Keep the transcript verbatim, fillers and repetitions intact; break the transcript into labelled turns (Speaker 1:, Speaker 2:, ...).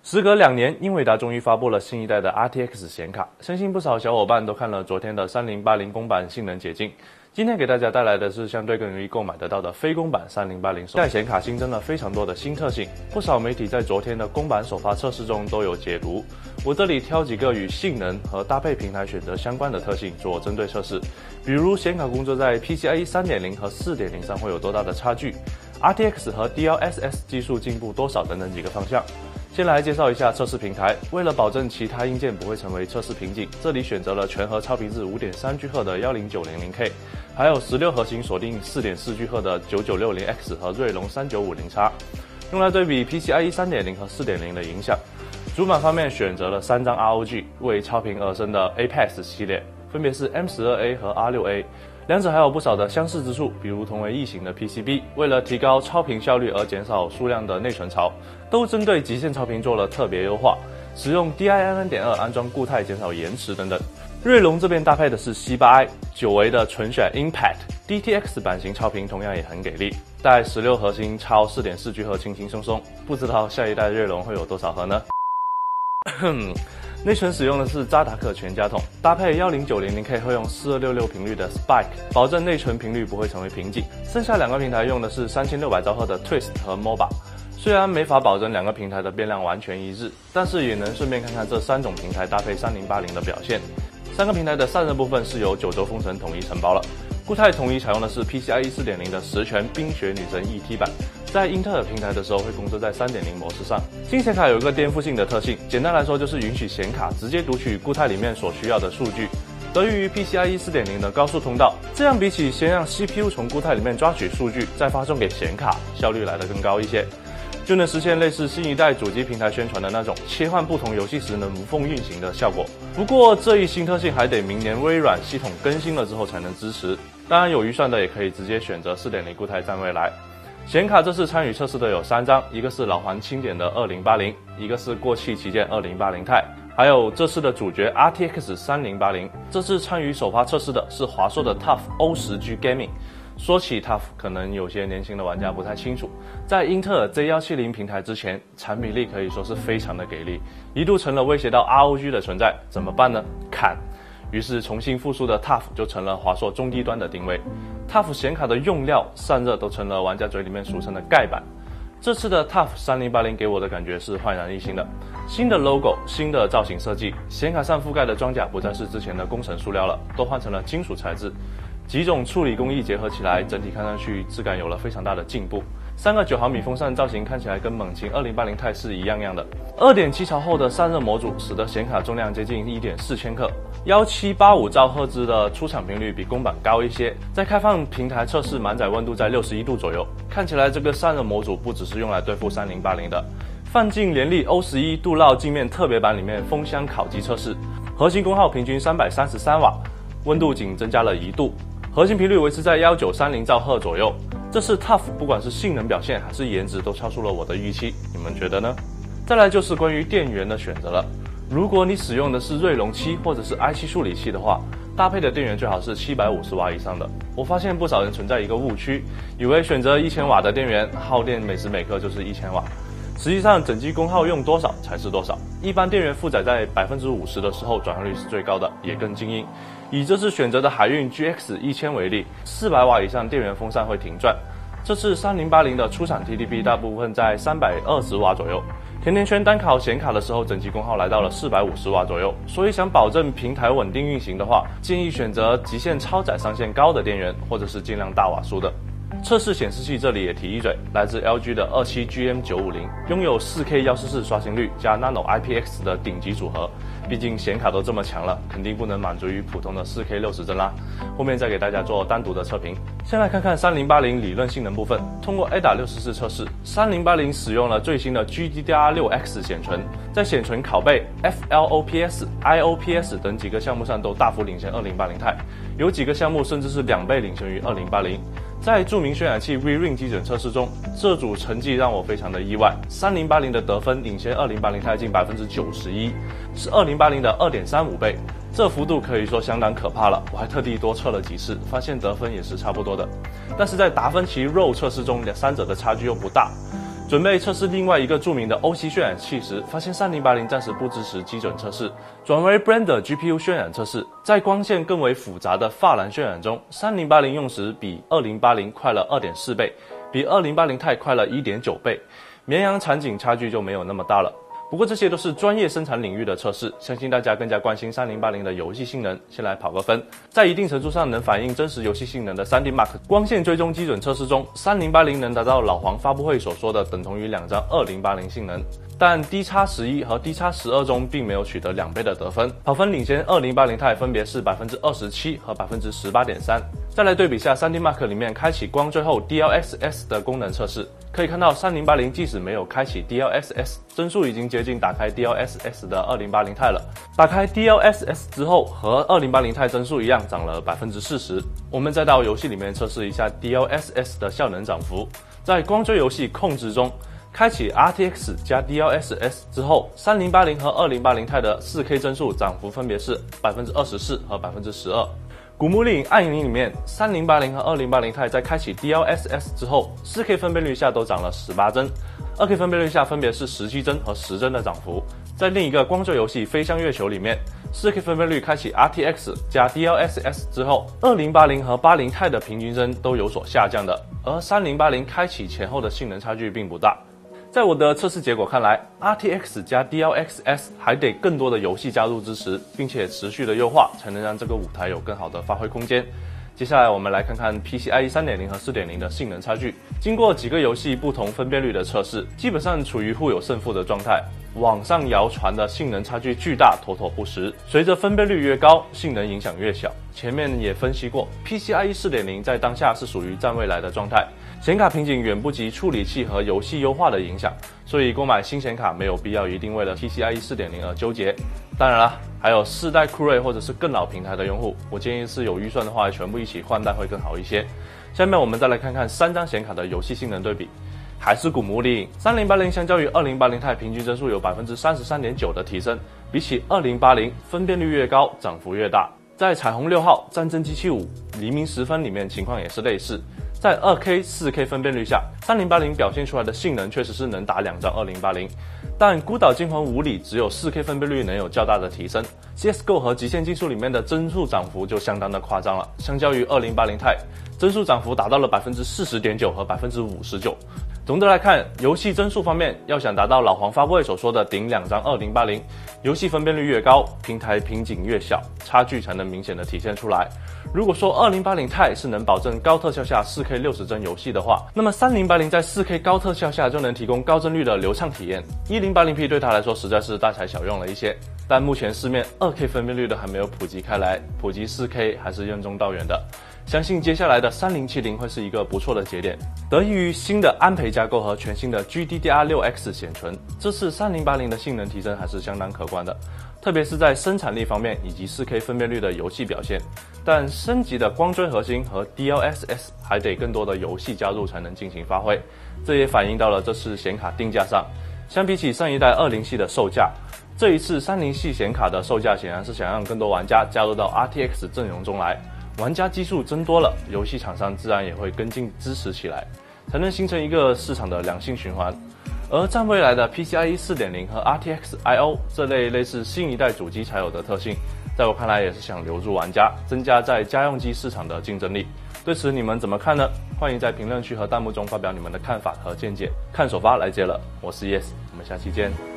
Speaker 1: 时隔两年，英伟达终于发布了新一代的 R T X 显卡，相信不少小伙伴都看了昨天的三零八零公版性能解禁。今天给大家带来的是相对更容易购买得到的非公版三零八零。这代显卡新增了非常多的新特性，不少媒体在昨天的公版首发测试中都有解读。我这里挑几个与性能和搭配平台选择相关的特性做针对测试，比如显卡工作在 P C I E 三点零 和 四点零 上会有多大的差距， R T X 和 D L S S 技术进步多少等等几个方向。先来介绍一下测试平台，为了保证其他硬件不会成为测试瓶颈，这里选择了全核超频至 五点三 G 赫的一零九零零 K， 还有十六核心锁定 四点四 G 赫的九九六零 X 和锐龙三九五零 X， 用来对比 P C I E 三点零 和 四点零 的影响。主板方面选择了三张 R O G， 为超频而生的 Apex 系列，分别是 M 十二 A 和 R 六 A。两者还有不少的相似之处，比如同为异形的 P C B， 为了提高超频效率而减少数量的内存槽，都针对极限超频做了特别优化，使用 D I M N 点二 安装固态减少延迟等等。锐龙这边搭配的是 C 八 I， 久违的纯选 Impact D T X 版型超频同样也很给力，带十六核心超 四点四 G 赫轻轻松松，不知道下一代锐龙会有多少核呢？内存使用的是扎达克全家桶，搭配一零九零零 K 会用四二六六频率的 Spike， 保证内存频率不会成为瓶颈。剩下两个平台用的是三千六百兆赫的 Twist 和 M O B A。虽然没法保证两个平台的变量完全一致，但是也能顺便看看这三种平台搭配三零八零的表现。三个平台的散热部分是由九州风神统一承包了，固态统一采用的是 P C I E 四点零 的十全冰雪女神 E T 版，在英特尔平台的时候会工作在 三点零 模式上。新显卡有一个颠覆性的特性，简单来说就是允许显卡直接读取固态里面所需要的数据，得益于 P C I E 四点零 的高速通道，这样比起先让 C P U 从固态里面抓取数据再发送给显卡，效率来得更高一些，就能实现类似新一代主机平台宣传的那种切换不同游戏时能无缝运行的效果。不过这一新特性还得明年微软系统更新了之后才能支持，当然有预算的也可以直接选择 四点零 固态占未来。显卡这次参与测试的有三张，一个是老黄清点的二零八零，一个是过气旗舰二零八零 钛，还有这次的主角 R T X 三零八零。这次参与首发测试的是华硕的 T U F O 十 G Gaming。说起 T U F， 可能有些年轻的玩家不太清楚，在英特尔 Z 一七零 平台之前，产品力可以说是非常的给力，一度成了威胁到 R O G 的存在，怎么办呢？砍！于是重新复苏的 T U F 就成了华硕中低端的定位。T U F 显卡的用料、散热都成了玩家嘴里面俗称的盖板。这次的 T U F 三零八零给我的感觉是焕然一新的，新的 logo， 新的造型设计，显卡上覆盖的装甲不再是之前的工程塑料了，都换成了金属材质。几种处理工艺结合起来，整体看上去质感有了非常大的进步。三个九毫米风扇造型看起来跟猛禽二零八零钛是一样样的。二点七槽后的散热模组使得显卡重量接近 一点四千克，一七八五兆赫兹的出厂频率比公版高一些。在开放平台测试，满载温度在六十一度左右。看起来这个散热模组不只是用来对付三零八零的。放进联力 O 十一镀铬镜面特别版里面封箱烤机测试，核心功耗平均三百三十三瓦，温度仅增加了一度。核心频率维持在一九三零兆赫左右，这次 T U F 不管是性能表现还是颜值都超出了我的预期，你们觉得呢？再来就是关于电源的选择了，如果你使用的是锐龙七或者是 i 七 处理器的话，搭配的电源最好是七百五十瓦以上的。我发现不少人存在一个误区，以为选择一千瓦的电源，耗电每时每刻就是一千瓦。实际上整机功耗用多少才是多少，一般电源负载在 百分之五十 的时候转换率是最高的，也更静音。以这次选择的海运 G X 一千 为例，四百瓦以上电源风扇会停转。这次三零八零的出厂 T D P 大部分在三百二十瓦左右，甜甜圈单烤显卡的时候整机功耗来到了四百五十瓦左右，所以想保证平台稳定运行的话，建议选择极限超载上限高的电源，或者是尽量大瓦数的。测试显示器这里也提一嘴，来自 L G 的 二七 G M 九五零，拥有 四K 一四四刷新率加 Nano I P X 的顶级组合，毕竟显卡都这么强了，肯定不能满足于普通的 四K 六十帧啦。后面再给大家做单独的测评。先来看看三零八零理论性能部分，通过 A D A 六十四测试，三零八零使用了最新的 G D D R 六 X 显存，在显存拷贝、F L O P S、I O P S 等几个项目上都大幅领先二零八零钛，有几个项目甚至是两倍领先于二零八零。在著名渲染器 V-Ring 基准测试中，这组成绩让我非常的意外。三零八零的得分领先二零八零钛近 百分之九十一， 是二零八零的 二点三五倍，这幅度可以说相当可怕了。我还特地多测了几次，发现得分也是差不多的。但是在达芬奇 R O W 测试中，三者的差距又不大。 准备测试另外一个著名的 O C 渲染器时，发现三零八零暂时不支持基准测试，转为 Blender G P U 渲染测试。在光线更为复杂的法兰渲染中，三零八零用时比二零八零快了 二点四倍，比二零八零 Ti 快了 一点九倍，绵阳场景差距就没有那么大了。不过这些都是专业生产领域的测试，相信大家更加关心三零八零的游戏性能。先来跑个分，在一定程度上能反映真实游戏性能的 三 D Mark 光线追踪基准测试中，三零八零能达到老黄发布会所说的等同于两张二零八零性能，但 D X 十一 和 D X 十二 中并没有取得两倍的得分，跑分领先二零八零 Ti 分别是 百分之二十七 和 百分之十八点三。再来对比下 三 D Mark 里面开启光追后 D L S S 的功能测试，可以看到三零八零即使没有开启 D L S S， 帧数已经接近打开 D L S S 的二零八零 Ti 了。打开 D L S S 之后，和二零八零 Ti 帧数一样涨了 百分之四十。我们再到游戏里面测试一下 D L S S 的效能涨幅，在光追游戏控制中，开启 R T X 加 D L S S 之后，三零八零和二零八零 Ti 的 四 K 帧数涨幅分别是 百分之二十四 和 百分之十二。古墓丽影暗影里面，三零八零和二零八零 Ti 在开启 D L S S 之后 ，四 K 分辨率下都涨了十八帧， 二 K 分辨率下分别是十七帧和十帧的涨幅。在另一个光追游戏《飞向月球》里面， 四 K 分辨率开启 R T X 加 D L S S 之后，二零八零和八零 Ti 的平均帧都有所下降的，而三零八零开启前后的性能差距并不大。在我的测试结果看来 ，R T X 加 D L S S 还得更多的游戏加入支持，并且持续的优化，才能让这个舞台有更好的发挥空间。接下来我们来看看 P C I E 三点零 和 四点零 的性能差距。经过几个游戏不同分辨率的测试，基本上处于互有胜负的状态。网上谣传的性能差距巨大，妥妥不实。随着分辨率越高，性能影响越小。前面也分析过 ，P C I E 四点零 在当下是属于占未来的状态，显卡瓶颈远不及处理器和游戏优化的影响，所以购买新显卡没有必要一定为了 P C I E 四点零 而纠结。当然啦，还有四代酷睿或者是更老平台的用户，我建议是有预算的话，全部一起换代会更好一些。下面我们再来看看三张显卡的游戏性能对比。还是古墓丽影，三零八零相较于二零八零 Ti 平均帧数有 百分之三十三点九 的提升，比起二零八零分辨率越高，涨幅越大。在彩虹六号、战争机器五、黎明时分里面情况也是类似，在 二 K、四 K 分辨率下，三零八零表现出来的性能确实是能打两张二零八零，但孤岛惊魂五里只有 四 K 分辨率能有较大的提升。C S G O 和极限竞速里面的帧数涨幅就相当的夸张了，相较于二零八零 Ti， 帧数涨幅达到了 百分之四十点九 和 百分之五十九。总的来看，游戏帧数方面，要想达到老黄发布会所说的顶两张二零八零，游戏分辨率越高，平台瓶颈越小，差距才能明显的体现出来。如果说二零八零 Ti 是能保证高特效下 四 K 六十帧游戏的话，那么三零八零在 四 K 高特效下就能提供高帧率的流畅体验。一零八零 P 对它来说实在是大材小用了一些，但目前市面 二 K 分辨率都还没有普及开来，普及 四 K 还是任重道远的。相信接下来的三零七零会是一个不错的节点。得益于新的安培架构和全新的 G D D R 六 X 显存，这次三零八零的性能提升还是相当可观的，特别是在生产力方面以及 四 K 分辨率的游戏表现。但升级的光追核心和 D L S S 还得更多的游戏加入才能进行发挥，这也反映到了这次显卡定价上。相比起上一代二零系的售价，这一次三零系显卡的售价显然是想让更多玩家加入到 R T X 阵容中来。玩家基数增多了，游戏厂商自然也会跟进支持起来，才能形成一个市场的良性循环。而占未来的 P C I E 四点零 和 R T X I O 这类类似新一代主机才有的特性，在我看来也是想留住玩家，增加在家用机市场的竞争力。对此你们怎么看呢？欢迎在评论区和弹幕中发表你们的看法和见解。看首发来接了，我是 Yes， 我们下期见。